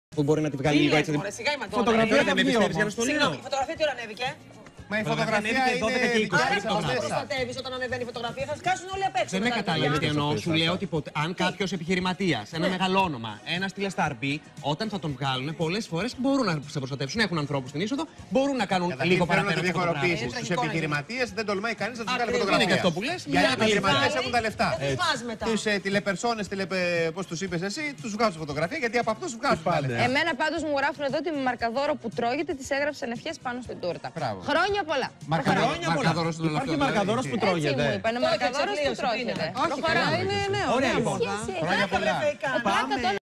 Που μπορεί να τη βγάλει λίγο έτσι. Φωτογραφία δεν με πιστεύεις για να στο λέω. Συγγνώμη, η φωτογραφία τι ώρα ανέβηκε? Μα η φωτογραφία είναι 12 και 20. Άρα πώς το προστατεύεις όταν ανεβαίνει η φωτογραφία, θα σκάσουν όλοι απ' έξω. Δεν με κατάλαβε τι εννοώ. Σου λέω ότι αν κάποιο επιχειρηματία, ένα μεγάλο όνομα, ένα τηλεστάρ μπει, όταν θα τον βγάλουν, πολλές φορές μπορούν να σε προστατεύσουν. Έχουν ανθρώπους στην είσοδο, μπορούν να κάνουν λίγο παραπέρα. Διαφοροποίηση στους επιχειρηματίες, δεν τολμάει κανείς να τους βγάλει Είναι και φωτογραφία. αυτό που λες. Γιατί οι επιχειρηματίες έχουν τα λεφτά. Τους τηλεπερσόνες, πώς τους είπες εσύ, τους βγάζουν φωτογραφία γιατί από αυτούς βγάζουν τα λεφτά. Εμένα πάντως μου γράφουν εδώ ότι με μαρκαδόρο που τρώγεται τις έγραψαν ευχές πάνω στην τούρτα. Χρόνια πολλά. Υπάρχει μαρκαδόρος που τρώγεται. Έτσι μου είπανε, μαρκαδόρος που τρώγεται. Ωραία λοιπόν. Χρόνια πολλά.